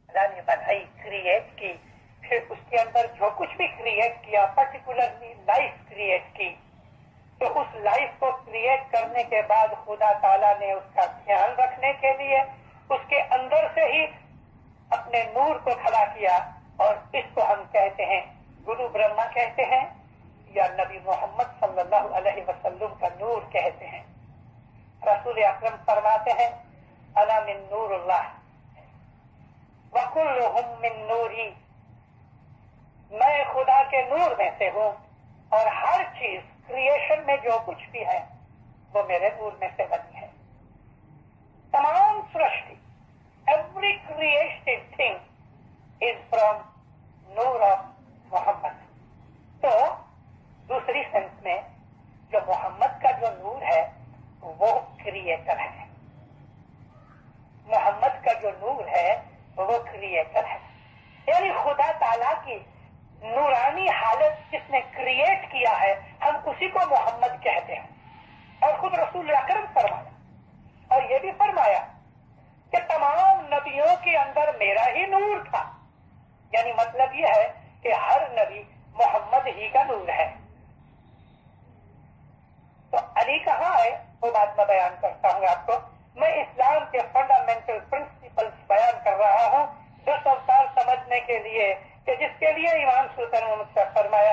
اللہ نے بنائی، کریٹ کی، پھر اس کے اندر جو کچھ بھی کریٹ کیا، پرٹیکولرلی لائف کریٹ کی، تو اس لائف کو کریٹ کرنے کے بعد خدا تعالیٰ نے اس کا خیال رکھنے کے لیے اس کے اندر سے ہی اپنے نور کو کھڑا کیا، اور اس کو ہم کہتے ہیں گرو برہما کہتے ہیں، یا نبی محمد صلی اللہ علیہ وسلم کا نور کہتے ہیں۔ رسول اکرم فرماتے ہیں انا من نور اللہ وکلہم من نوری، میں خدا کے نور میں سے ہوں، اور ہر چیز کریشن میں جو کچھ بھی ہے وہ میرے نور میں سے بنی ہے۔ تمام سرشٹی، every created thing is from نور آف محمد۔ تو دوسری سینس میں جو محمد کا جو نور ہے وہ کریٹر ہے، محمد کا جو نور ہے وہ کریٹر ہے، یعنی خدا تعالیٰ کی نورانی حالت جس نے کریٹ کیا ہے ہم اسی کو محمد کہتے ہیں۔ اور خود رسول اکرم فرمایا، اور یہ بھی فرمایا کہ تمام نبیوں کے اندر میرا ہی نور تھا، یعنی مطلب یہ ہے کہ ہر نبی محمد ہی کا نور ہے۔ تو علی کہاں ہے وہ بات میں بیان کرتا ہوں آپ کو۔ میں اسلام کے فنڈامنٹل پرنسپلز بیان کر رہا ہوں 10 اوتار سمجھنے کے لیے، کہ جس کے لیے امام سلطان محمد سے فرمایا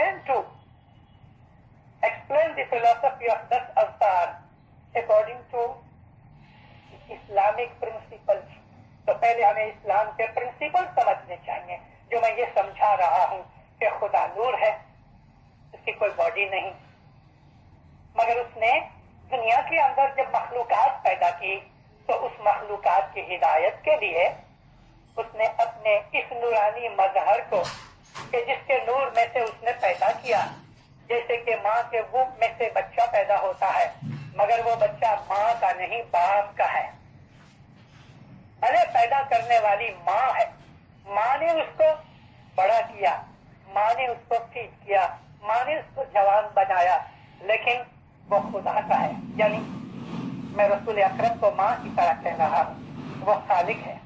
explain the philosophy of 10 اوتار according to Islamic principles۔ تو پہلے ہمیں اسلام کے پرنسپل سمجھنے چاہیے، جو میں یہ سمجھا رہا ہوں کہ خدا نور ہے، اس کی کوئی باڈی نہیں، مگر اس نے دنیا کے اندر جب مخلوقات پیدا کی تو اس مخلوقات کی ہدایت کے لیے اس نے اپنے اس نورانی مظہر کو، کہ جس کے نور میں سے اس نے پیدا کیا، جیسے کہ ماں کے ووم میں سے بچہ پیدا ہوتا ہے مگر وہ بچہ ماں کا نہیں باپ کا ہے، بھلے پیدا کرنے والی ماں ہے، ماں نے اس کو بڑا کیا، ماں نے اس کو فیڈ کیا، ماں نے اس کو جوان بنایا، لیکن وہ خدا کا ہے، یعنی میں رسول اکرم کو ماں کی طرح کہہ رہا ہوں، وہ خالق ہے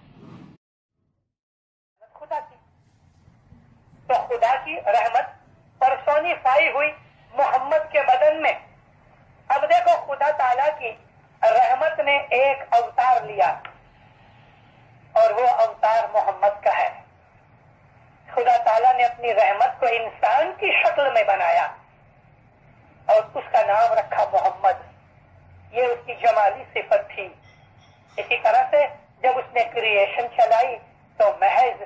خدا کی۔ تو خدا کی رحمت پرسونیفائی ہوئی محمد کے بدن میں۔ اب دیکھو خدا تعالیٰ کی رحمت نے ایک اوتار لیا، اور وہ اوتار محمد کا ہے۔ خدا تعالیٰ نے اپنی رحمت کو انسان کی شکل میں بنایا اور اس کا نام رکھا محمد، یہ اس کی جمالی صفت تھی۔ اسی طرح سے جب اس نے کریشن چلائی تو محض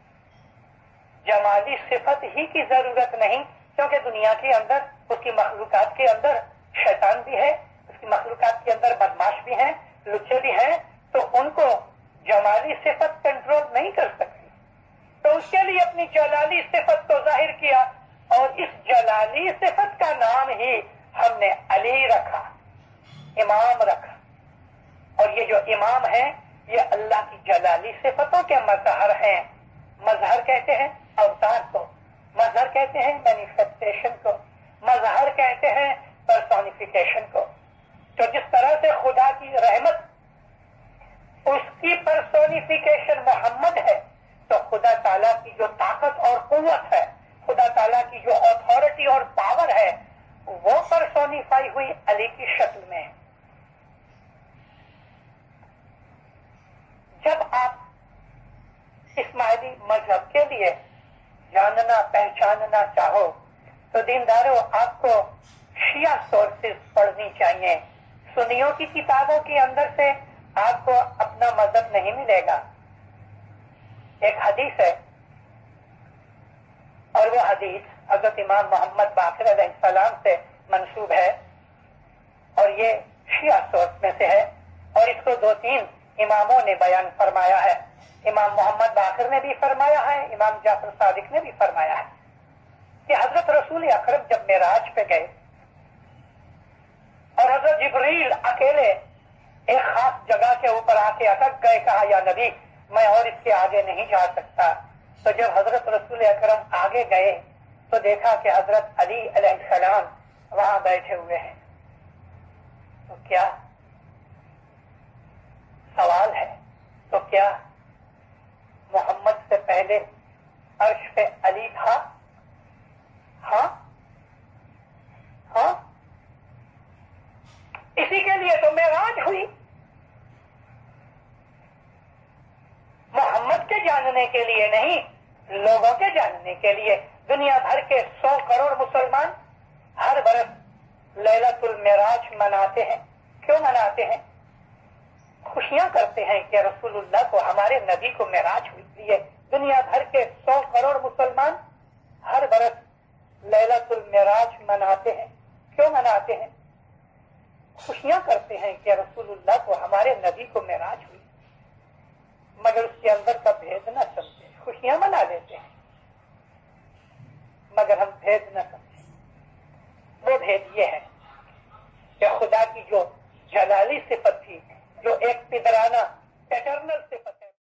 جمالی صفت ہی کی ضرورت نہیں، کیونکہ دنیا کے اندر اس کی مخلوقات کے اندر شیطان بھی ہے، اس کی مخلوقات کے اندر بدماش بھی ہیں، لچے بھی ہیں، تو ان کو جمالی صفت کنٹرول نہیں کر سکتی، تو اس کے لیے اپنی جلالی صفت کو ظاہر کیا، اور اس جلالی صفت کا نام ہی ہم نے علی رکھا، امام رکھا۔ اور یہ جو امام ہیں یہ اللہ کی جلالی صفتوں کے مظہر ہیں۔ مظہر کہتے ہیں اوتار کو، مظہر کہتے ہیں مینیفیسٹیشن کو، مظہر کہتے ہیں پرسونیفیکیشن کو۔ تو جس طرح سے خدا کی رحمت اس کی پرسونیفیکیشن محمد ہے، تو خدا تعالیٰ کی جو طاقت اور قوت ہے، خدا تعالیٰ کی جو اتھارٹی اور پاور ہے، وہ پرسونیفائی ہوئی علی کی شکل میں۔ جب آپ اسماعیلی مذہب کے لیے جاننا پہچاننا چاہو تو دینداروں آپ کو شیعہ سورسز پڑھنی چاہیے۔ سنیوں کی کتابوں کے اندر سے آپ کو اپنا مذہب نہیں ملے گا۔ ایک حدیث ہے، اور وہ حدیث حضرت امام محمد باقر علیہ السلام سے منسوب ہے، اور یہ شیعہ سورس میں سے ہے، اور اس کو 2-3 اماموں نے بیان فرمایا ہے۔ امام محمد باقر نے بھی فرمایا ہے، امام جعفر صادق نے بھی فرمایا ہے کہ حضرت رسول اکرم جب معراج پہ گئے اور حضرت جبریل اکیلے ایک خاص جگہ کے اوپر آ کے اٹک گئے، کہا یا نبی میں اور اس کے آگے نہیں جا سکتا۔ تو جب حضرت رسول اکرم آگے گئے تو دیکھا کہ حضرت علی علیہ السلام وہاں بیٹھے ہوئے ہیں۔ تو کیا سوال ہے، تو کیا محمد سے پہلے عرش پہ علی تھا؟ ہاں ہاں، اسی کے لیے تو معراج ہوئی، محمد کے جاننے کے لیے نہیں، لوگوں کے جاننے کے لیے۔ دنیا بھر کے 100 کروڑ مسلمان ہر برس لیلۃ المعراج مناتے ہیں۔ کیوں مناتے ہیں؟ خوشیاں کرتے ہیں کہ رسول اللہ کو، ہمارے نبی کو معراج ہوئی ہے۔ دنیا بھر کے 100 کروڑ مسلمان ہر برس لیلۃ المعراج مناتے ہیں۔ کیوں مناتے ہیں؟ خوشیاں کرتے ہیں کہ رسول اللہ کو، ہمارے نبی کو معراج ہوئی، مگر اس کے اندر کا بھید نہ سمجھے۔ خوشیاں منا لیتے ہیں مگر ہم بھید نہ سمجھیں۔ وہ بھید یہ ہے کہ خدا کی جو جلالی صفت تھی، جو ایک پدرانہ پیٹرنل صفت